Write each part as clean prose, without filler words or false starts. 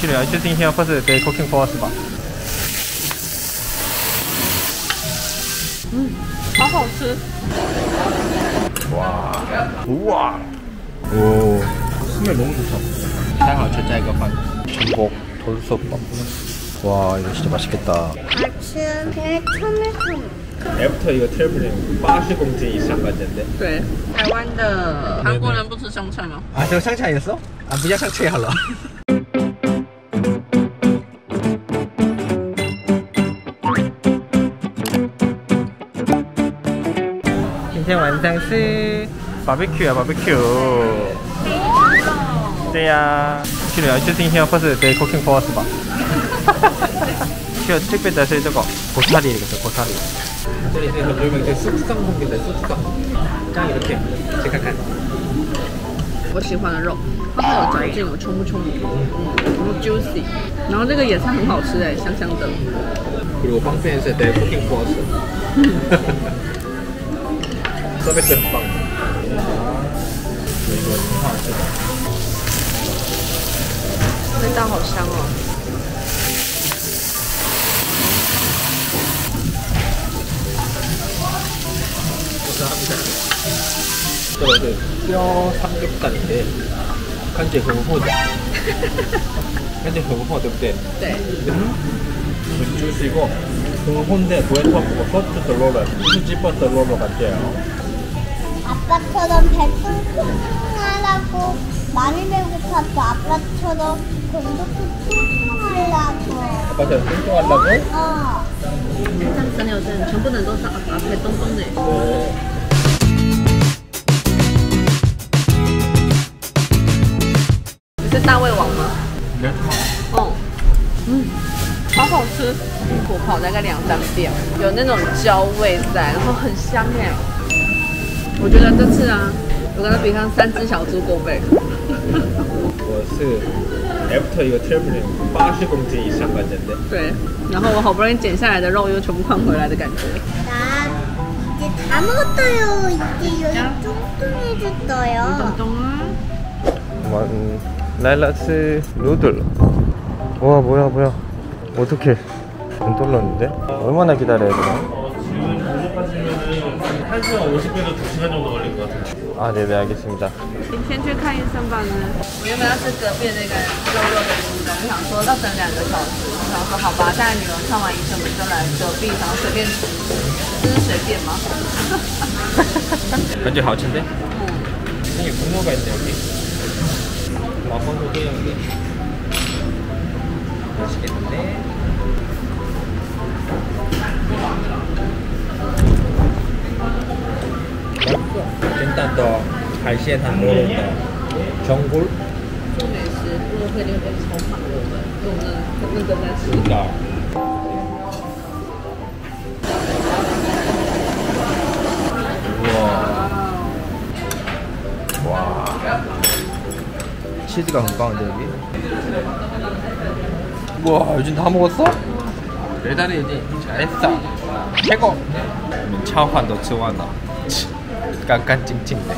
Actually, I just in here first they cooking for us 吧。 好好吃。 哇哇오 스멜 너무 좋다. 잘好吃자 이거 반 전복 돌솥밥. 와 이거 진짜 맛있겠다. 아침 되게 첨예첨예. 애프터 이거 트래블링 80公斤以上感觉的。 对，台湾的韩国人不吃香菜吗？ 啊，这个香菜也是哦。啊，不要香菜好了。今天晚上是 barbecue 啊 barbecue。对呀，去了就今天或是 they cooking for us 吧。就特别的是这个고사리겠어 고사리. 这里是很有名的숙성 고기인데 숙성. 짱 이렇게 제가看. 我喜欢的肉，它好有嚼劲，有冲不冲？然后 juicy， 然后这个野菜很好吃哎，香香的。 그리고 빵팬에서 they cooking for us. 서비스很棒。이거挺好吃的。 味道好香哦。 这个是뼈 삼겹살인데 간지很厚的，간지很厚，对不对？ 对。 주시고很厚인데 부에터고 소스 들로로 수지버 들로로 같아요. 아빠처럼 배 뚱뚱하라고 많이 배고파서 아빠처럼 공도 뚱뚱하려고. 아빠처럼 뚱뚱하려고? 这样很有真，全部人都是阿培东东的。 对。 你是大胃王吗？ 没错。 哦，好好吃。火烤大概2-3遍，有那种焦味在，然后很香哎。我觉得这次啊，我跟它比上3只小猪够味。 我是 after 一个 traveling 80公斤以上感觉的。 对，然后我好不容易减下来的肉又全部换回来的感觉。 나 이제 다 먹었어요. 이제 여기 뚱뚱해졌어요. 라일라스 누들. 와 뭐야 어떡해 안 떨렸는데? 얼마나 기다려야 되나? 1시간 50분에서 2시간 정도 걸릴 것 같아요. 아 네네 알겠습니다. 先去看医生吧呢。我原本要吃隔壁那个肉肉的医生，我想说要等2个小时，我想说好吧，带女儿看完医生我们就来隔壁，然后随便吃，这是随便吗？ 感觉好吃的? 여기 분노가 있네 여기. 마포도 여기. 맛있겠는데? 일단 더海鲜很多的전골. 做美食，部落客那边超胖的，我们很认真在吃。 와. 치즈가 건강한데 여기. 우와 요즘 다 먹었어? 대단히지 잘했어. 최고. 超饭都吃完了，干干净净的。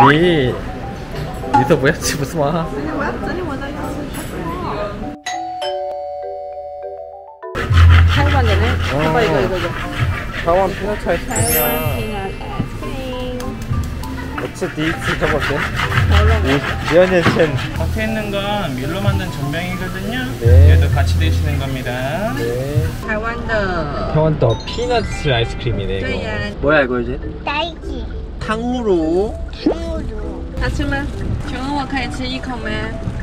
你都不要吃不是吗？ 真的我都要吃。台湾的呢？이거. 台湾피넛 아이스크림이야. 피넛 아이스크림. 어째 디스 저거지? 5몇 년 전. 앞에 있는 건 밀로 만든 전병이거든요. 네. 얘도 같이 드시는 겁니다. 네. 台湾的。 台湾더 피넛 아이스크림이네 이거. 对呀。 뭐야 이거 이제? 딸기. 탕후루. 탕후루. 好吃吗？请问我可以吃1口吗？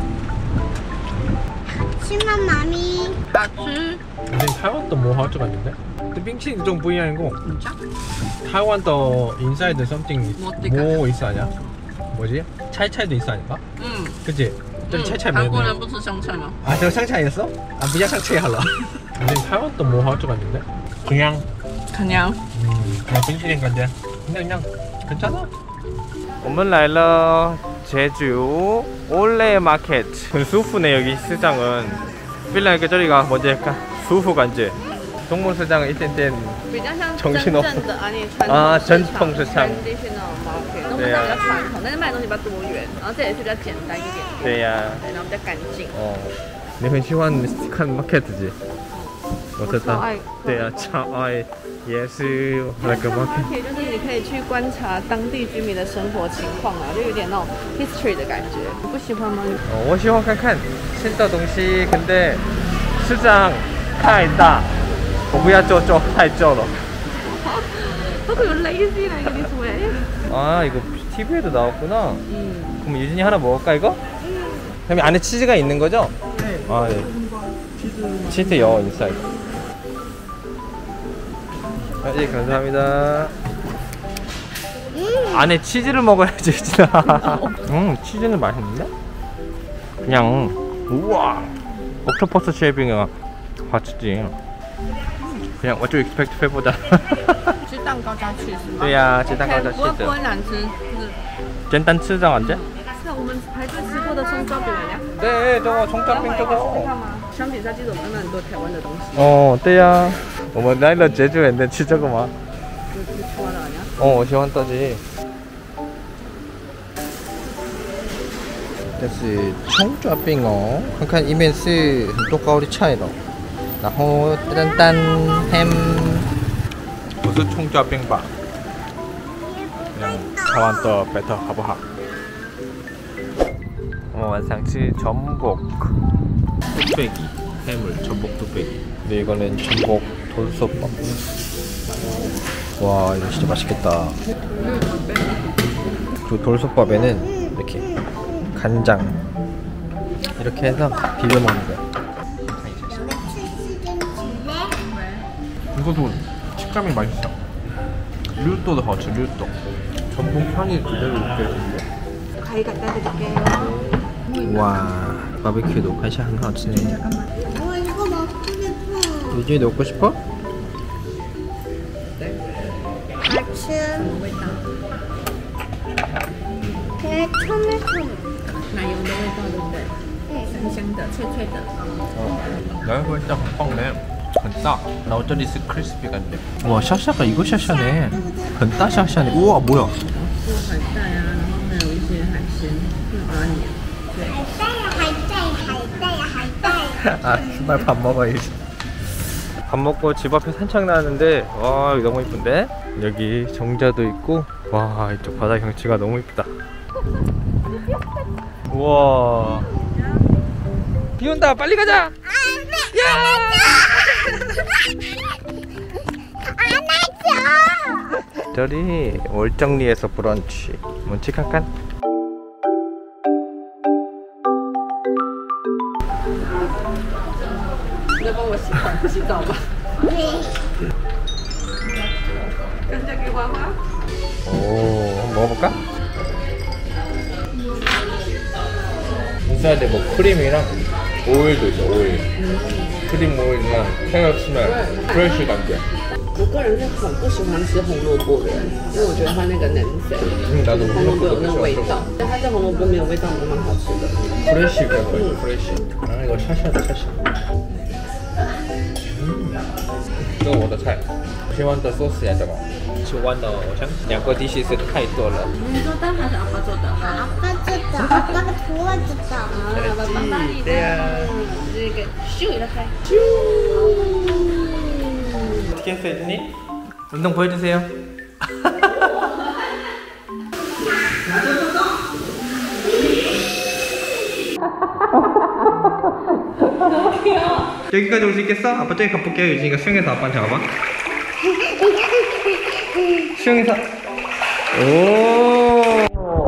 심한 마미. 好吃。 근데 타이완도 뭐 할 줄 아는데? 근데 빙치는 좀 부위아니고 타이완도 인사이드 썸띵 뭐 있어 아냐? 뭐지? 차이차이도 있어 아닌가? 그치? 좀 차이차이 매네. 韩国人不吃香菜吗？ 아 저거 상차이였어? 아 그냥 상차이 할라. 근데 타이완도 뭐 할 줄 아는데? 그냥 그냥 빙치는 건데 그냥 괜찮아? 我们来了 제주 올레 마켓. 很舒服呢 여기 시장은. 빌라니까 저리가 뭐지 약간 수후 간지. 동물시장은 이땐 比较像 정신없어. 真正的 전통市场. traditional market， 那我们比较传统，但是卖的东西比较多元，然后这也是比较简单一点。 对呀。 对，然后比较干净。 你很喜欢看 market 我知道超爱。 对啊，超爱，也是那个 market。 就是你可以去观察当地居民的生活情况啊，就有点那种 history 的感觉。你不喜欢吗？ 我喜欢看看新的东西，근데市场太大，我不要做太旧了。 그거 lazy like this way. 아 이거 TV에도 나왔구나. 그럼 유진이 하나 먹을까 이거? 그럼 안에 치즈가 있는 거죠? 네. 아 네. 치즈요 인사이드. 아, 예 감사합니다. 안에 치즈를 먹어야지 유진아. 치즈는 맛있는데? 그냥 우와 옥토퍼스 쉐이빙이야. 봤지? 그냥 what you expect 해보자. 吃蛋糕加 cheese 吗？ 对呀，吃蛋糕加 cheese。 不会难吃，就是简单吃这样子。 是我们排队吃过的葱抓饼呀。 네, 저거 총짜빙 저거. 看吗？商品上其实我们看到很多台湾的东西。 对呀，我们来了제주에吃这个吗？ 你吃完了呀？ 我喜欢떠지。这是葱抓饼哦，看看一面是很多高丽菜的，然后蛋 ham。 不是葱抓饼吧？그냥台湾的 better 好不好？我们晚上吃전복 뚝배기 해물 전복 뚝배기. 근데 이거는 전복 돌솥밥. 와 이거 진짜 맛있겠다. 그리고 돌솥밥에는 이렇게 간장 이렇게 해서 비벼 먹는 거야. 이것도 식감이 맛있어. 류또도 好吃 류또. 전복 향이 그대로 느껴지는데. 와 바비큐도 맛이 한 하치네. 이거 먹고 싶어. 유진이 먹고 싶어? 같이. 그 토마토. 奶油的味道，对不对？香香的，脆脆的。 날고 일단 빵네. 很大. 나 어쩐지是 crispy 같네. 와 샤샤가 이거 샤샤네. 很大 샤샤네. 우와 뭐야? 做海带啊，然后还有一些海鲜，阿尼。对。 海带。 아 신발 밥 먹어야지. 밥 먹고 집 앞에 산책 나왔는데 와 여기 너무 이쁜데? 여기 정자도 있고 와 이쪽 바다 경치가 너무 이쁘다. 우와 비 온다 빨리 가자. 야! 저리 월정리에서 브런치 뭔지 잠깐. 你在帮我洗澡吧？干这给花花。 오 한번 먹어볼까? 인사이드에 뭐 크림이랑 오일도 있어. 오일 크림 오일이랑 캐럿 스멜 프레쉬 감자. 我个人是很不喜欢吃红萝卜的人，因为我觉得它那个黏肥， 나도 红萝卜有那个味道，但它这红萝卜没有味道，也蛮好吃的。 프레쉬 감자 프레쉬. 아 이거 샤샤다 샤샤. 这是我的菜，喜欢的寿司呀，这个吃完了，我想2个디시是太多了。 你做蛋还是阿爸做的？ 아빠가 도와줬다. 아빠 빵빵이다. 이렇게 슈 이렇게. 어떻게 했어요, 유진이? 운동 보여주세요. 여기까지 올 수 있겠어? 아빠 저기 가볼게요. 유진이가 수영해서 아빠한테 잡아봐. 수영해서. 오.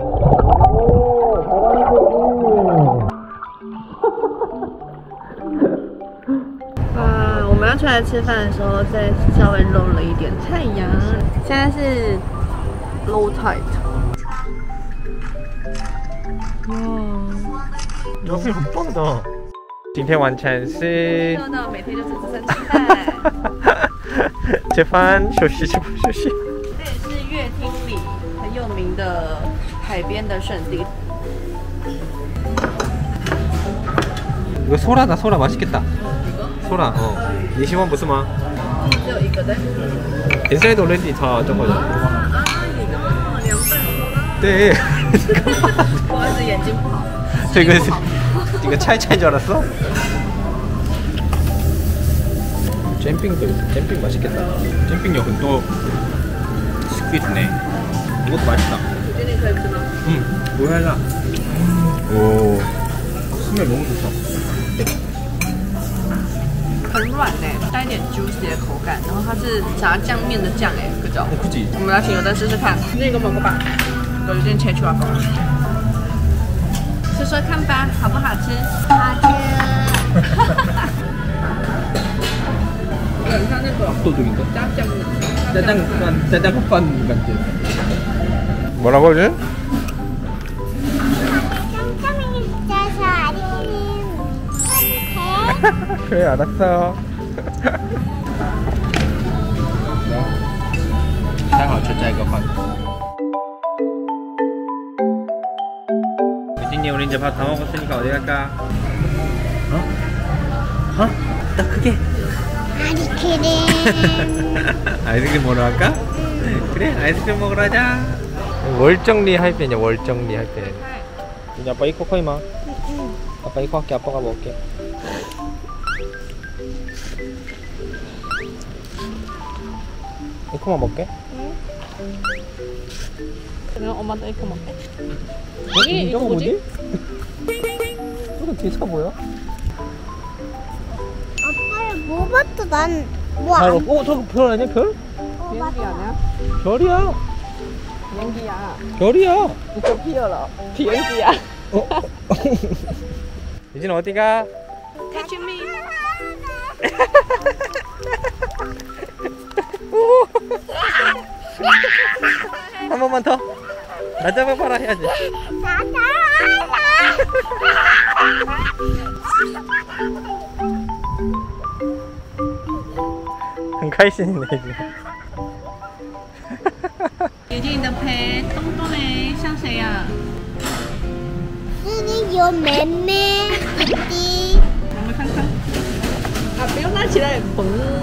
我们要出来吃饭的时候，再稍微露了一点太阳。现在是 low tide。哇， 여기很棒的。今天晚餐是。 热到每天就吃这3吃饭。 吃饭休息休息。 这也是乐厅里很有名的海边的圣地。 이거 소라다. 소라 맛있겠다. 소라. 니喜欢不是吗？ 只有一个的。 inside already 다 저거죠. 啊，你的吗？凉拌소라。 네. 不好意思，眼睛不好。 这个차이차인 줄 알았어? 잼핑도 있어. 잼핑 맛있겠다. 잼핑 여긴 또 스퀴드네. 이것도 맛있다. 我觉得你可以吃吗？ 뭐야 나. 오, 스멜 너무 좋다. 很软哎，带一点 juicy 的口感，然后它是炸酱面的酱哎，그죠？ 그치? 我们来请油灯试试看，那个먹어봐，有点切出来吧，说说看吧，好不好吃？ 好吃。 很像那个 압도적인데? 炸酱的， 짜장반 같은. 뭐라고 하지? 깜깜이 있어서 아리님 해. 그래 알았어. 太好吃，再一个饭。유진이 우리 이제 밥 다 먹었으니까 어디 갈까? 어? 더 크게. 아리크림. 아이스크림 먹으러 갈까? 그래 아이스크림 먹으러 가자. 월정리 할 때냐 월정리 할 때. 이제 아빠 이거 커 임마. 아빠 이거 할게. 아빠가 먹을게. 이거만 먹게. 그럼 엄마도 이렇게 먹게. 여기 이거 뭐지? 이거 뒤에 차 뭐야? 아빠를 뭐 봤어? 난 뭐 별. 안 어 저거 별 아니야 별? 비행기 아니야? 별이야. 비행기야. 별이야. 이거 피어라. 비행기야. 어? 유진 어디가? Catch me. 한 번만 더. 나 잡아봐라 해야지. 很开心的。 姐姐，你的陪东东嘞，像谁呀？ 这里有妹妹弟弟。 我们看看。啊，不用拿起来，嘣。